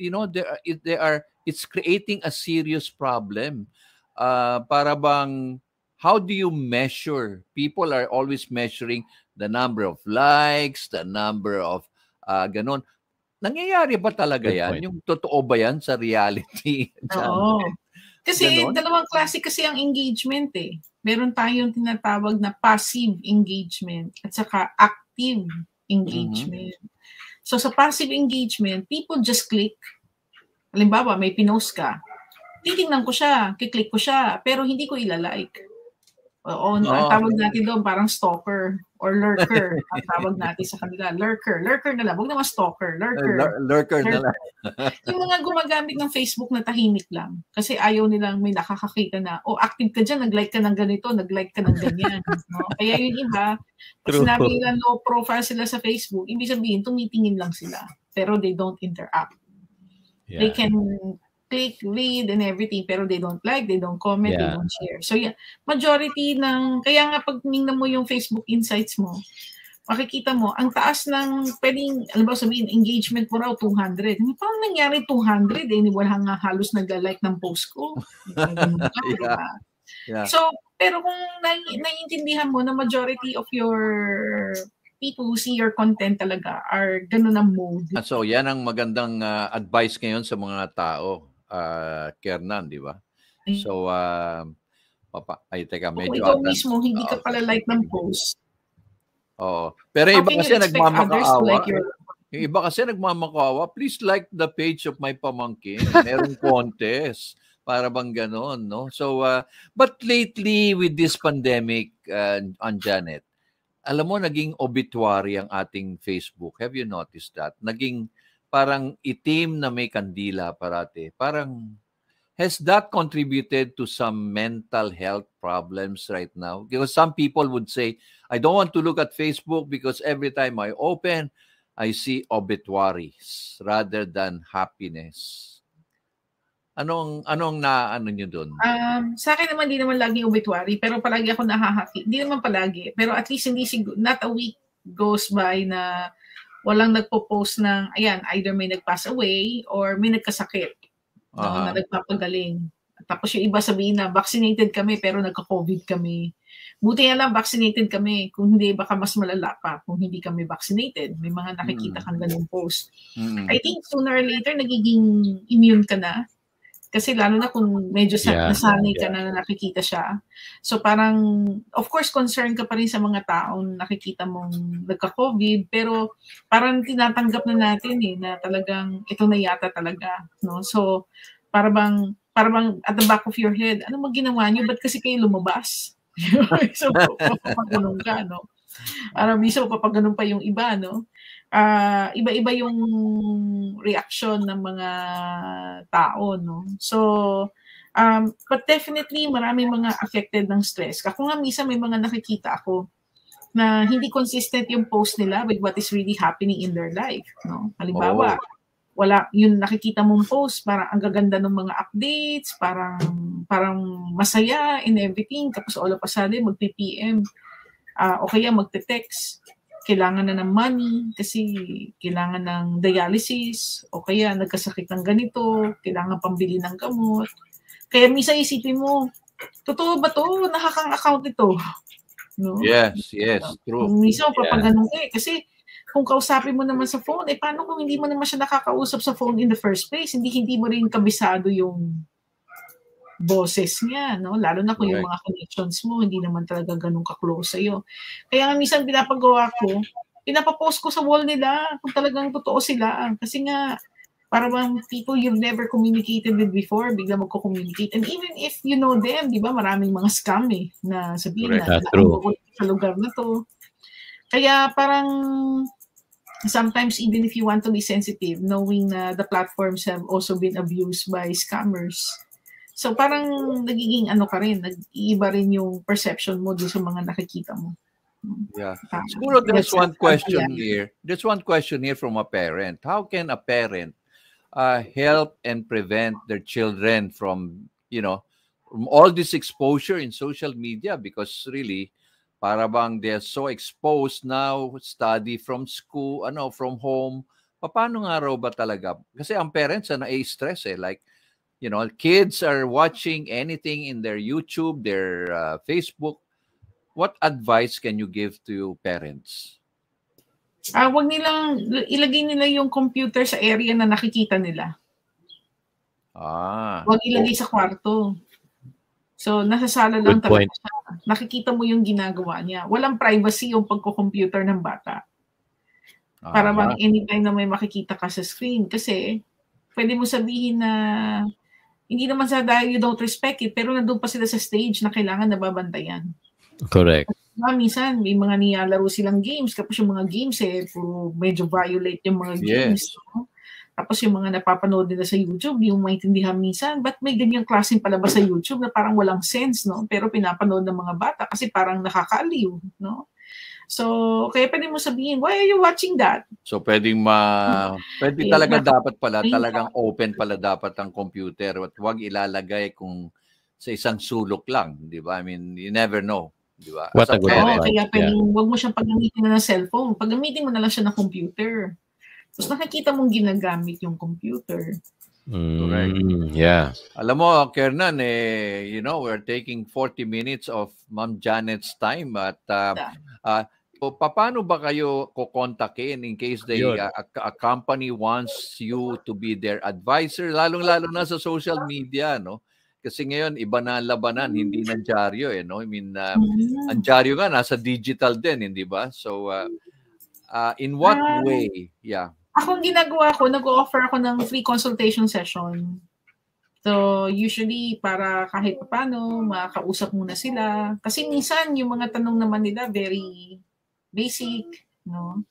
it's creating a serious problem. Para bang, how do you measure? People are always measuring the number of likes, the number of ganun. Nangyayari ba talaga yan? Yung totoo ba yan sa reality?
Oo. Kasi dalawang klase kasi ang engagement eh. Meron tayong tinatawag na passive engagement at saka active engagement. So sa passive engagement, people just click. Halimbawa, may pinost ka. Titingnan ko siya, kiklik ko siya, pero hindi ko ilalike. Ang tawag natin doon parang stalker or lurker. Ang tawag natin sa kanila, lurker. Lurker na lang. Huwag naman stalker.
Lurker na lang.
Yung mga gumagamit ng Facebook na tahimik lang. Kasi ayaw nilang may nakakakita na, active ka dyan, nag-like ka ng ganito, nag-like ka ng ganyan. No? Kaya yung iba, pag sinabi nila low profile sila sa Facebook, ibig sabihin, tumitingin lang sila. Pero they don't interact. Yeah. They can click, read, and everything, pero they don't like, they don't comment, they don't share. So, majority kaya nga pag tingnan mo yung Facebook insights mo, makikita mo, ang taas ng, pwedeng, alam ba sabihin, engagement mo raw, 200. Paano nangyari 200? Wala nga halos nag-like ng post ko. So, Pero kung naiintindihan mo na majority of your people who see your content talaga are ganun ang mode.
So, yan ang magandang advice ngayon sa mga tao, Kernan, di ba? So, teka, medyo
kung ikaw mismo, hindi ka pala like ng post.
Oo. Pero iba kasi nagmamakaawa. Yung iba kasi nagmamakaawa, please like the page of my pamangkin. Merong contest. Para bang ganon, no? So, but lately with this pandemic, Janet, alam mo, naging obituary ang ating Facebook. Have you noticed that? Naging parang itim na may kandila parate. Parang, has that contributed to some mental health problems right now? Because some people would say, I don't want to look at Facebook because every time I open, I see obituaries rather than happiness. Anong niyo doon?
Sa akin naman, di naman lagi obituary, pero palagi ako nahahaki. Di naman palagi, pero at least hindi not a week goes by na walang nagpo-post ng, ayan, either may nag-pass away or may nagkasakit. No, na nagpapagaling. Tapos yung iba sabihin na vaccinated kami pero nagka-COVID kami. Buti nga lang vaccinated kami. Kung hindi, baka mas malala pa kung hindi kami vaccinated. May mga nakikita kang ganung post. I think sooner or later, nagiging immune ka na. Kasi lalo na kung medyo nasanay ka na nakikita siya. So parang, of course, concern ka pa rin sa mga taong nakikita mong nagka-COVID, pero parang tinatanggap na natin na talagang ito na yata talaga. No? So parang at the back of your head, ano ginawa niyo? Ba't kasi kayo lumabas? So papaganon ka, no? Minsan papaganon pa yung iba, no? Iba-iba yung reaction ng mga tao, no? So, but definitely maraming mga affected ng stress. Ako nga minsan may mga nakikita ako na hindi consistent yung post nila with what is really happening in their life, no? Halimbawa, wala yung nakikita mong post, parang ang gaganda ng mga updates, parang masaya and everything, tapos all of a sudden magpi-PM, o kaya magte-text, kailangan na ng money kasi kailangan ng dialysis o kaya nagkasakit ng ganito, kailangan pambili ng gamot. Kaya minsan isipin mo, totoo ba to? Nakakang account ito. No?
Yes, true.
Minsan papaganon ka kasi kung kausapin mo naman sa phone, paano kung hindi mo naman siya nakakausap sa phone in the first place? Hindi mo rin kabisado yung boses niya, no? Lalo na kung yung mga connections mo, hindi naman talaga ganun ka-close sa'yo. Kaya nga minsan pinapagawa ko, pinapapost ko sa wall nila kung talagang totoo sila. Kasi nga, parang people you've never communicated with before, bigla magko-communicate. And even if you know them, di ba, maraming mga scam na sabihin na sa lugar na to. Kaya parang sometimes even if you want to be sensitive, knowing na the platforms have also been abused by scammers, so parang nagiging ka rin, nag-iiba rin yung perception mo doon sa mga nakikita mo.
Yeah. Siguro there's one question here. There's one question here from a parent. How can a parent help and prevent their children from, from all this exposure in social media? Because really, para bang they're so exposed now, study from school, from home. Paano nga raw ba talaga? Kasi ang parents na-stress like, kids are watching anything in their YouTube, their Facebook. What advice can you give to parents?
Wag nilang ilagay nila yung computer sa area na nakikita nila. Wag ilagay sa kwarto. So nasa sala lang talaga siya. Nakikita mo yung ginagawa niya. Walang privacy yung pagko-computer ng bata. Para bang anytime na may makikita ka sa screen. Kasi pwede mo sabihin na hindi naman sa dahil you don't respect it, pero nandun pa sila sa stage na kailangan nababantayan.
Correct.
Minsan, may mga nilalaro silang games, tapos yung mga games, puro medyo violate yung mga games. No? Tapos yung mga napapanood nila sa YouTube, yung maintindihan minsan, ba't may ganyang klaseng palabas sa YouTube na parang walang sense, no? Pero pinapanood ng mga bata kasi parang nakakaaliw, no? So, kaya pwede mo sabihin, why are you watching that?
So, pwede talaga dapat pala, talagang open pala dapat ang computer at huwag ilalagay kung sa isang sulok lang, di ba? I mean, you never know, di ba?
What a good advice.
Kaya pwedeng huwag mo siyang paggamitin na ng cellphone. Paggamitin mo na lang siya ng computer. Tapos nakikita mong ginagamit yung computer.
Correct.
Yeah.
Alam mo, Kernan, we're taking 40 minutes of Ma'am Janet's time at paano ba kayo kukontakin in case a company wants you to be their advisor, lalong-lalo na sa social media, no? Kasi ngayon, iba na ang labanan, hindi na dyaryo, no? I mean, ang dyaryo nga, nasa digital din, hindi ba? So, in what way? Yeah.
Ako, ginagawa ko, nag-offer ako ng free consultation session. So, usually, para kahit paano, makakausap muna sila. Kasi minsan, yung mga tanong naman nila, very basic, no?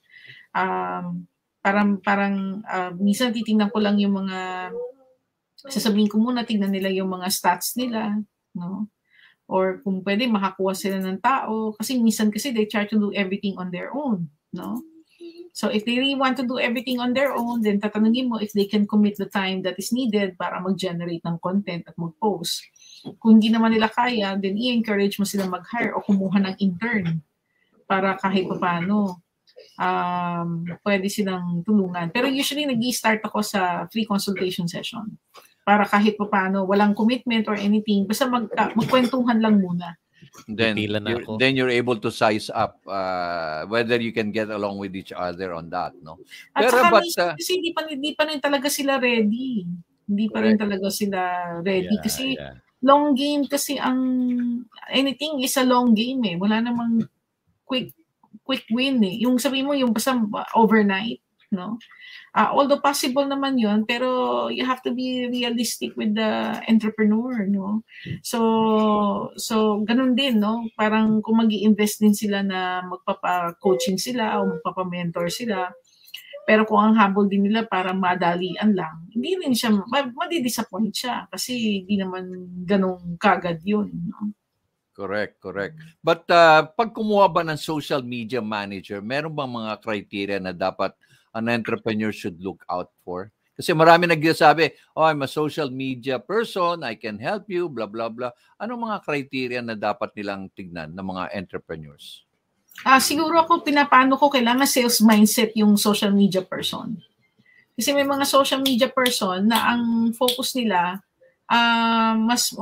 Parang minsan titingnan ko lang yung mga, sasabihin ko muna, tingnan nila yung mga stats nila, no? Or kung pwede, makakuha sila ng tao. Kasi minsan kasi they try to do everything on their own, no? So if they really want to do everything on their own, then tatanungin mo if they can commit the time that is needed para mag-generate ng content at mag-post. Kung hindi naman nila kaya, then i-encourage mo sila mag-hire o kumuha ng intern para kahit paano pwede silang tulungan. Pero usually nag-i-start ako sa free consultation session para kahit paano walang commitment or anything, basta magkwentuhan lang muna.
Then you're able to size up whether you can get along with each other on that, no?
At saka kasi hindi pa rin talaga sila ready. Hindi pa rin talaga sila ready kasi long game kasi anything is a long game eh. Wala namang quick win eh. Yung sabi mo yung basta overnight, no? Although possible naman yun, pero you have to be realistic with the entrepreneur, no? So ganun din, no? Parang kung mag-i-invest din sila na magpapa-coaching sila o magpapa-mentor sila, pero kung ang habol din nila para madalian lang, hindi rin siya, madi-disappoint siya kasi hindi naman ganun kagad yun, no?
Correct. But pag kumuha ba ng social media manager, meron bang mga criteria na dapat an entrepreneur should look out for? Kasi marami nagsasabi, I'm a social media person, I can help you, blah, blah, blah. Anong mga criteria na dapat nilang tignan ng mga entrepreneurs?
Siguro ako, pinapano ko, kailangan sales mindset yung social media person. Kasi may mga social media person na ang focus nila, mas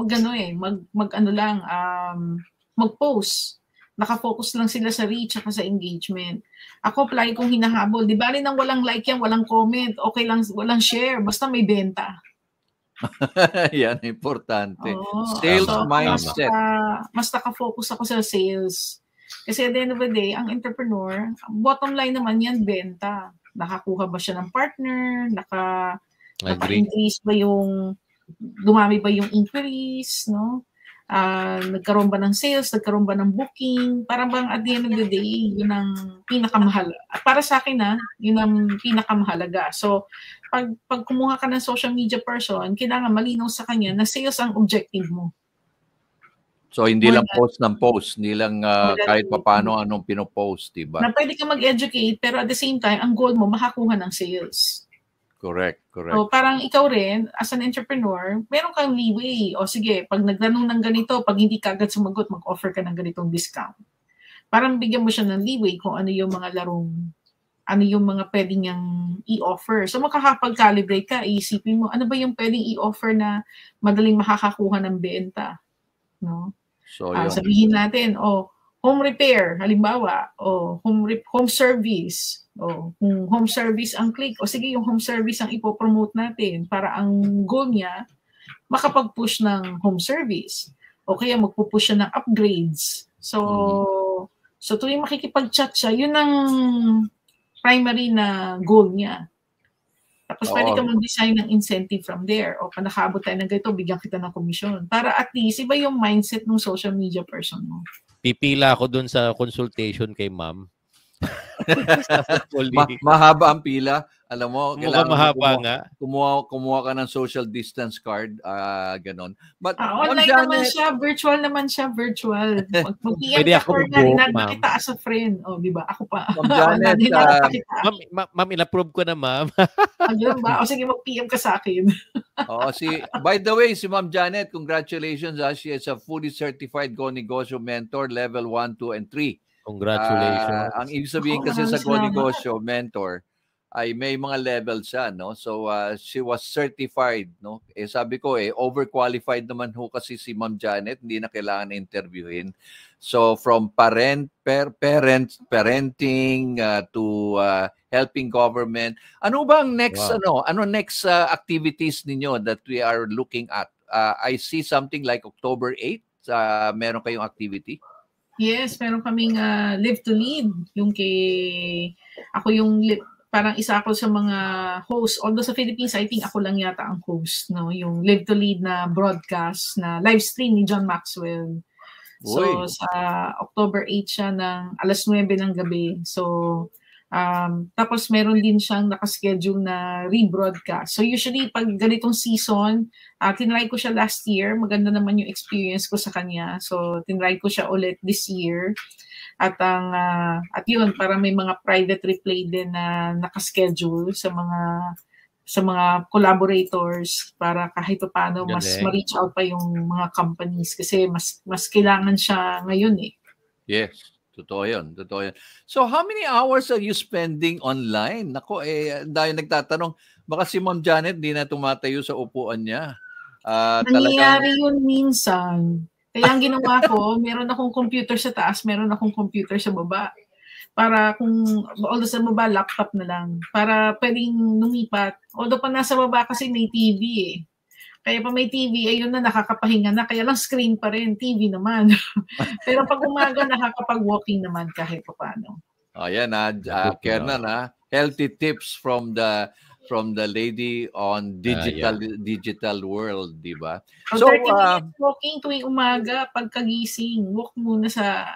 mag-post. Nakafocus lang sila sa reach at sa engagement. Ako, apply kong hinahabol. Di ba rin nang walang like yan, walang comment, okay lang, walang share, basta may benta.
Yan, importante. Sales mindset.
Mas nakafocus ako sa sales. Kasi at the end of the day, ang entrepreneur, bottom line naman yan, benta. Nakakuha ba siya ng partner? Naka-increase ba dumami ba yung inquiries, no? Nagkaroon ba ng sales, nagkaroon ba ng booking, parang bang at the end of the day, yun ang pinakamahalaga. Para sa akin yun ang pinakamahalaga. So, pag kumuha ka ng social media person, kailangan malinaw sa kanya na sales ang objective mo.
So, hindi lang post ng post, hindi lang kahit paano anong pinopost, diba?
Na pwede ka mag-educate, pero at the same time, ang goal mo, makakuha ng sales.
Correct.
So, parang ikaw rin, as an entrepreneur, meron kang leeway. O sige, pag nagtanong ng ganito, pag hindi ka agad sumagot, mag-offer ka ng ganitong discount. Parang bigyan mo siya ng leeway kung ano yung mga ano yung mga pwedeng niyang i-offer. So, makakapag-calibrate ka, iisipin mo, ano ba yung pwedeng i-offer na madaling makakakuha ng benta? No?
So,
sabihin natin, home repair, halimbawa, home service, kung home service ang click, sige, yung home service ang ipopromote natin para ang goal niya, makapag-push ng home service. O kaya magpupush siya ng upgrades. So tuwing makikipag-chat siya, yun ang primary na goal niya. Tapos pwede ka mag-design ng incentive from there. O nakaabot tayo ng ganito, bigyan kita ng komisyon. Para at least, iba yung mindset ng social media person mo.
Pipila ako dun sa consultation kay ma'am.
Mahaba ang pila. Alam mo,
kailangan mahaba nga.
Kumuha ka ng social distance card, ganon. But
online naman siya, virtual naman siya, virtual.
Pwede ako mag-book, ma'am.
Kita as a friend. Di ba? Ako pa.
Ma'am, in-approve ko na, ma'am.
Ayun ba? Sige, mag-PM ka sa akin.
By the way, si Ma'am Janet, congratulations. She is a fully certified Negosyo mentor, level 1, 2, and 3.
Congratulations.
Ang ibig sabihin kasi sa Negosyo mentor, ay may mga level siya, no? So she was certified, no? Sabi ko overqualified naman ho kasi si Ma'am Janet, hindi na kailangan interviewin. So from parenting to helping government. Ano ba ang next next activities ninyo that we are looking at? I see something like October 8, meron kayong activity?
Yes, meron kaming Live to Lead. Yung ako yung parang isa ako sa mga host. Although sa Philippines, I think ako lang yata ang host, no? Yung Live to Lead na broadcast na live stream ni John Maxwell. So sa October 8 siya ng 9:00 ng gabi. So tapos meron din siyang nakaschedule na rebroadcast. So usually pag ganitong season, tinry ko siya last year. Maganda naman yung experience ko sa kanya. So tinry ko siya ulit this year. At yun, para may mga private replay din na nakaschedule sa mga collaborators para kahit paano mas ma-reach out pa yung mga companies kasi mas kailangan siya ngayon eh.
Yes, totoo yun. So how many hours are you spending online? Nako dahil nagtatanong, baka si Ma'am Janet di na tumatayo sa upuan niya.
Nangyayari yun minsan. Kaya ang ginawa ko, meron akong computer sa taas, meron akong computer sa baba. Para although sa baba, laptop na lang. Para pwedeng lumipat. Although pa nasa baba kasi may TV eh. Kaya pa may TV, ayun na, nakakapahinga na. Kaya lang screen pa rin, TV naman. Pero pag umaga, nakakapag-walking naman kahit pa paano.
Ayan Kernan, healthy tips from the lady on digital world, di ba?
So 30 minutes walking tuwing umaga pagkagising. Walk muna sa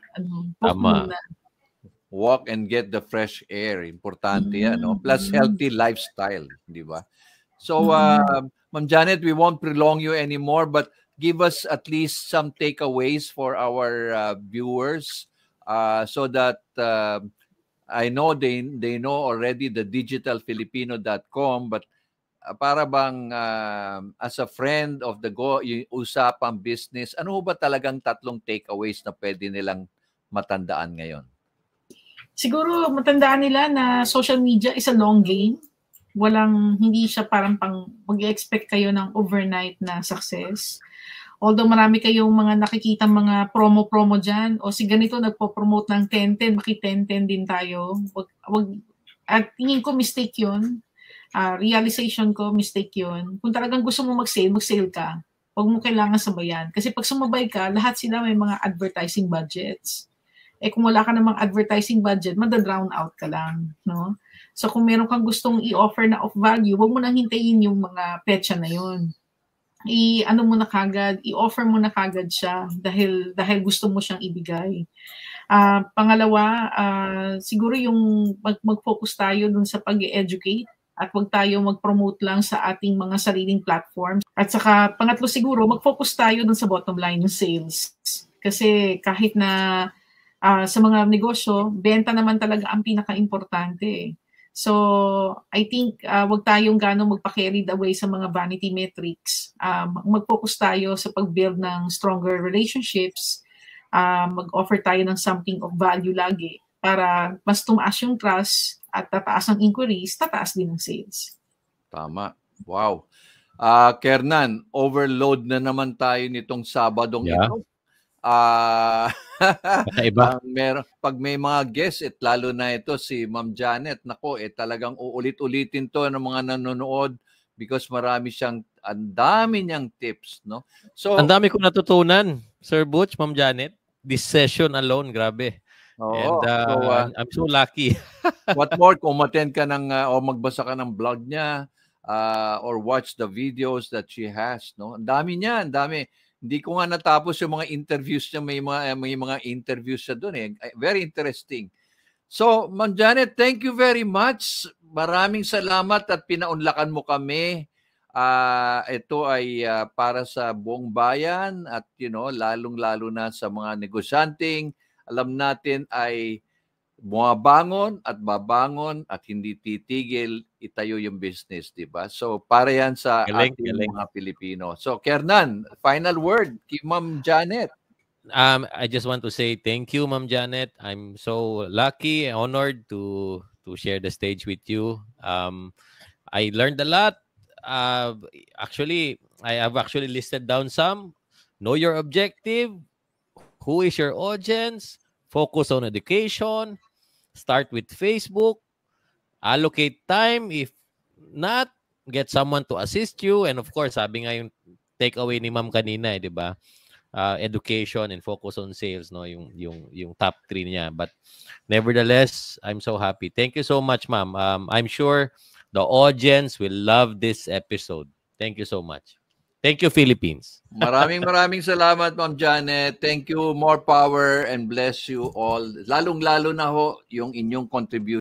walk and get the fresh air. Importante yan, no? Plus healthy lifestyle, di ba? So Ma'am Janet, we won't prolong you anymore, but give us at least some takeaways for our viewers so that I know they know already the digitalfilipino.com, but para bang as a friend of the Usapang business, ano ba talagang 3 takeaways na pwede nilang matandaan ngayon?
Siguro matandaan nila na social media is a long game. Hindi siya parang mag-expect kayo ng overnight na success. Although marami kayong mga nakikita mga promo dyan, o si ganito nagpo-promote ng 10-10, maki-10-10 din tayo. At tingin ko mistake yun. Realization ko, mistake yun. Kung talagang gusto mo mag-sale ka. Huwag mo kailangan sabayan. Kasi pag sumabay ka, lahat sila may mga advertising budgets. Kung wala ka namang advertising budget, madadrown out ka lang. No? So kung meron kang gustong i-offer na of value, huwag mo nang hintayin yung mga petsa na yun. I-offer mo na kagad siya dahil gusto mo siyang ibigay. Pangalawa, siguro yung mag-focus tayo dun sa pag-educate at huwag tayo mag-promote lang sa ating mga sariling platforms. At saka pangatlo siguro, mag-focus tayo dun sa bottom line, yung sales. Kasi kahit na sa mga negosyo, benta naman talaga ang pinaka-importante. So, I think wag tayong gano'ng magpa-carried away sa mga vanity metrics. Mag-focus tayo sa pag-build ng stronger relationships. Mag-offer tayo ng something of value lagi para mas tumaas yung trust at tataas ang inquiries, tataas din ang sales.
Tama. Wow. Kernan, overload na naman tayo nitong Sabadong ito. Pag may mga guests, lalo na ito si Ma'am Janet, nako, talagang uulit-ulitin to ng mga nanonood because marami siyang, ang dami niyang tips, no? So,
ang dami ko natutunan, Sir Butch, Ma'am Janet. This session alone, grabe. And I'm so lucky.
What more, kung umattend ka o magbasa ka ng blog niya, or watch the videos that she has, no? Ang dami niya, ang dami. Hindi ko nga natapos yung mga interviews niya. May mga interviews siya doon. Very interesting. So, Ma'am Janet, thank you very much. Maraming salamat at pinaunlakan mo kami. Ito ay para sa buong bayan at lalong-lalo na sa mga negosyanteng. Alam natin ay bumabangon at babangon at hindi titigil, itayo yung business, di ba? So, para yan sa ating mga Pilipino. So, Kernan, final word kay Ma'am Janet.
I just want to say thank you, Ma'am Janet. I'm so lucky and honored to share the stage with you. I learned a lot. Actually, I have actually listed down some. Know your objective. Who is your audience? Focus on education. Start with Facebook. Allocate time. If not, get someone to assist you. And of course, sabi nga yung takeaway ni Ma'am kanina, di ba? Education and focus on sales, no, yung top 3 niya. But nevertheless, I'm so happy. Thank you so much, Ma'am. I'm sure the audience will love this episode. Thank you so much. Thank you, Philippines.
Maraming salamat, Ma'am Janet. Thank you. More power and bless you all. Lalong-lalo na ho yung inyong contribution